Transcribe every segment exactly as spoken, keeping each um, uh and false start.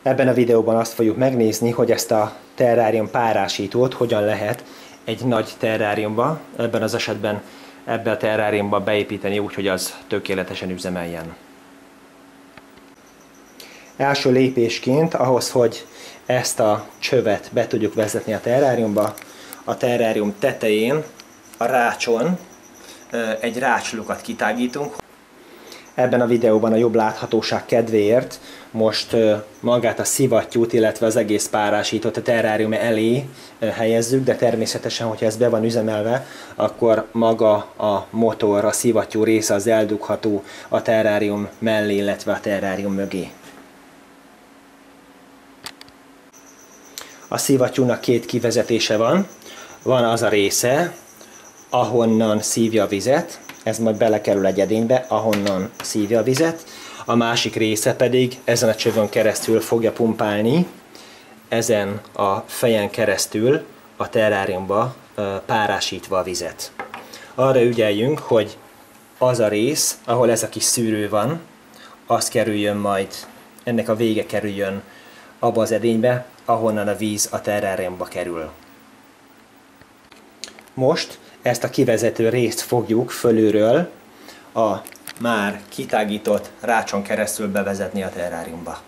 Ebben a videóban azt fogjuk megnézni, hogy ezt a terrárium párásítót hogyan lehet egy nagy terráriumba, ebben az esetben ebbe a terráriumba beépíteni úgy, hogy az tökéletesen üzemeljen. Első lépésként ahhoz, hogy ezt a csövet be tudjuk vezetni a terráriumba, a terrárium tetején, a rácson egy rácslukat kitágítunk. Ebben a videóban a jobb láthatóság kedvéért most magát a szivattyút, illetve az egész párásítót a terrárium elé helyezzük, de természetesen, hogyha ez be van üzemelve, akkor maga a motor, a szivattyú része az eldugható a terrárium mellé, illetve a terrárium mögé. A szivattyúnak két kivezetése van. Van az a része, ahonnan szívja a vizet, ez majd belekerül egy edénybe, ahonnan szívja a vizet. A másik része pedig ezen a csövön keresztül fogja pumpálni, ezen a fejen keresztül a terráriumba párásítva a vizet. Arra ügyeljünk, hogy az a rész, ahol ez a kis szűrő van, az kerüljön majd, ennek a vége kerüljön abba az edénybe, ahonnan a víz a terráriumba kerül. Most ezt a kivezető részt fogjuk fölülről a már kitágított rácson keresztül bevezetni a terráriumba.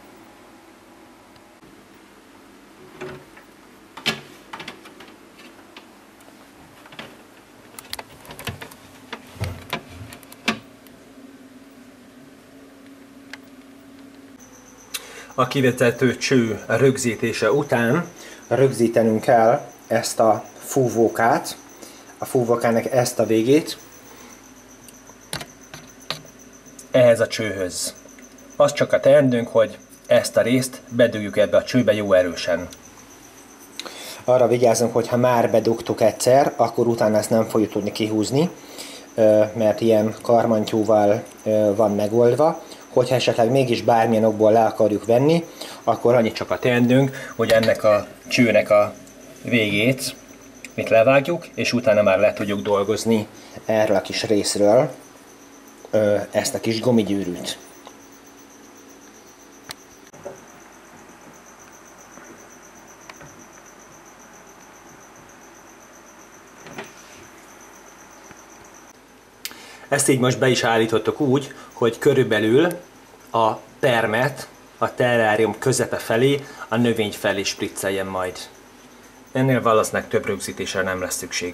A kivezető cső rögzítése után rögzítenünk kell ezt a fúvókát, a fúvókának ezt a végét ehhez a csőhöz. Az csak a teendőnk, hogy ezt a részt bedugjuk ebbe a csőbe jó erősen. Arra vigyázzunk, hogy ha már bedugtuk egyszer, akkor utána ezt nem fogjuk tudni kihúzni, mert ilyen karmantyúval van megoldva. Hogyha esetleg mégis bármilyen okból le akarjuk venni, akkor annyit csak a teendőnk, hogy ennek a csőnek a végét itt levágjuk, és utána már le tudjuk dolgozni erről a kis részről ezt a kis gumigyűrűt. Ezt így most be is állítottuk úgy, hogy körülbelül a permet a terrárium közepe felé, a növény felé spricceljen majd. Ennél valószínűleg több rögzítésre nem lesz szükség.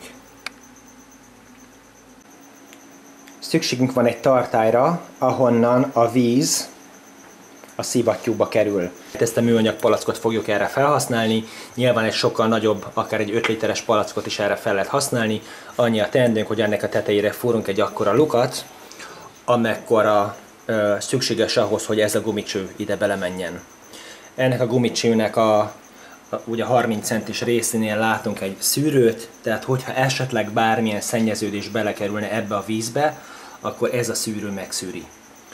Szükségünk van egy tartályra, ahonnan a víz a szivattyúba kerül. Ezt a műanyag palackot fogjuk erre felhasználni, nyilván egy sokkal nagyobb, akár egy öt literes palackot is erre fel lehet használni. Annyi a teendőnk, hogy ennek a tetejére fúrunk egy akkora lukat, amekkora ö, szükséges ahhoz, hogy ez a gumicső ide belemenjen. Ennek a gumicsőnek a, a ugye harminc centis részénél látunk egy szűrőt, tehát hogyha esetleg bármilyen szennyeződés belekerülne ebbe a vízbe, akkor ez a szűrő megszűri.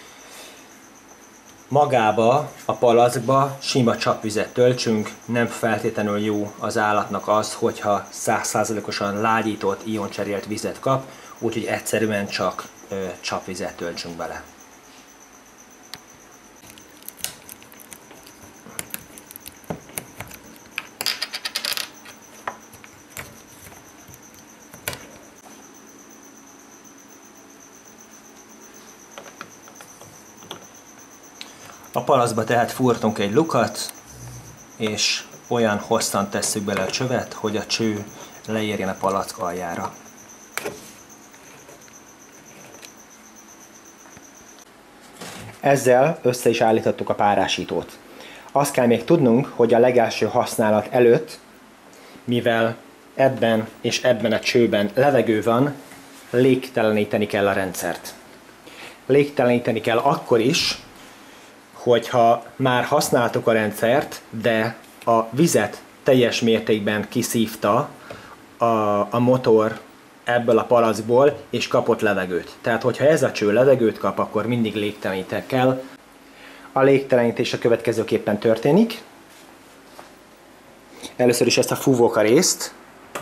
Magába, a palackba sima csapvizet töltsünk, nem feltétlenül jó az állatnak az, hogyha száz százalékosan lágyított, ioncserélt vizet kap, úgyhogy egyszerűen csak ö, csapvizet töltsünk bele. A palackba tehát fúrtunk egy lukat, és olyan hosszan tesszük bele a csövet, hogy a cső leérjen a palack aljára. Ezzel össze is állítottuk a párásítót. Azt kell még tudnunk, hogy a legelső használat előtt, mivel ebben és ebben a csőben levegő van, légteleníteni kell a rendszert. Légteleníteni kell akkor is, hogyha már használtuk a rendszert, de a vizet teljes mértékben kiszívta a, a motor ebből a palackból, és kapott levegőt. Tehát, hogyha ez a cső levegőt kap, akkor mindig légteleníteni kell. A légtelenítés a következőképpen történik. Először is ezt a fúvóka részt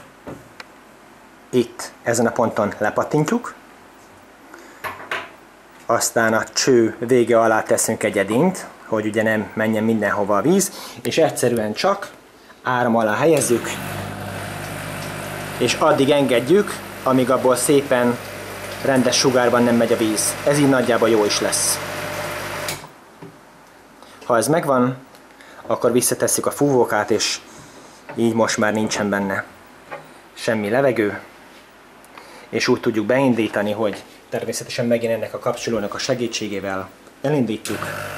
itt ezen a ponton lepattintjuk. Aztán a cső vége alá teszünk egy edényt, hogy ugye nem menjen mindenhova a víz, és egyszerűen csak áram alá helyezzük, és addig engedjük, amíg abból szépen rendes sugárban nem megy a víz. Ez így nagyjából jó is lesz. Ha ez megvan, akkor visszatesszük a fúvókát, és így most már nincsen benne semmi levegő, és úgy tudjuk beindítani, hogy természetesen megint ennek a kapcsolónak a segítségével elindítjuk,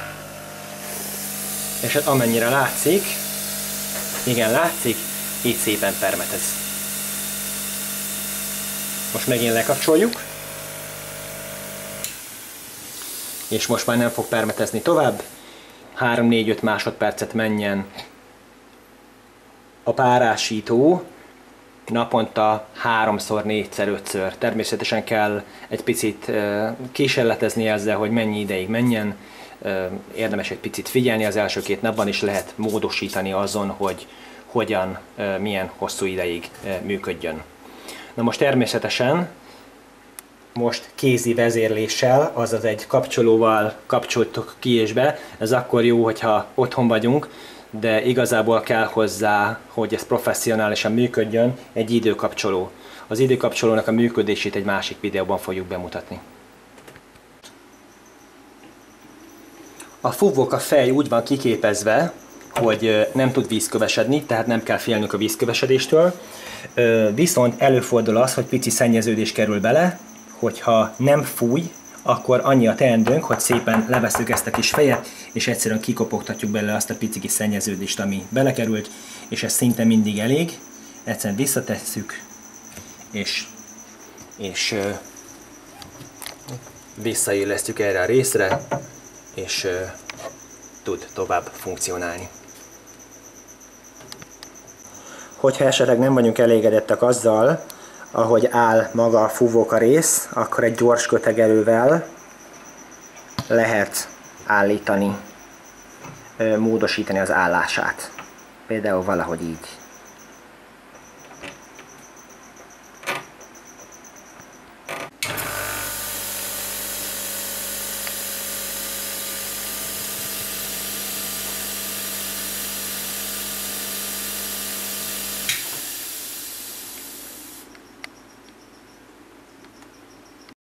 és hát amennyire látszik, igen látszik, így szépen permetez. Most megint lekapcsoljuk, és most már nem fog permetezni tovább, három-négy-öt másodpercet menjen a párásító, naponta háromszor, négyszer, ötször. Természetesen kell egy picit kísérletezni ezzel, hogy mennyi ideig menjen. Érdemes egy picit figyelni az első két napban, és lehet módosítani azon, hogy hogyan, milyen hosszú ideig működjön. Na most természetesen most kézi vezérléssel, azaz egy kapcsolóval kapcsoltuk ki és be. Ez akkor jó, hogyha otthon vagyunk, de igazából kell hozzá, hogy ez professzionálisan működjön, egy időkapcsoló. Az időkapcsolónak a működését egy másik videóban fogjuk bemutatni. A fúvóka fej úgy van kiképezve, hogy nem tud vízkövesedni, tehát nem kell félnünk a vízkövesedéstől. Viszont előfordul az, hogy pici szennyeződés kerül bele, hogyha nem fúj, akkor annyi a teendőnk, hogy szépen levesszük ezt a kis fejet, és egyszerűen kikopogtatjuk belőle azt a pici kis szennyeződést, ami belekerült, és ez szinte mindig elég. Egyszerűen visszatesszük, és, és uh, visszaillesztjük erre a részre, és uh, tud tovább funkcionálni. Hogyha esetleg nem vagyunk elégedettek azzal, ahogy áll maga a fúvóka rész, akkor egy gyors kötegelővel lehet állítani, módosítani az állását. Például valahogy így.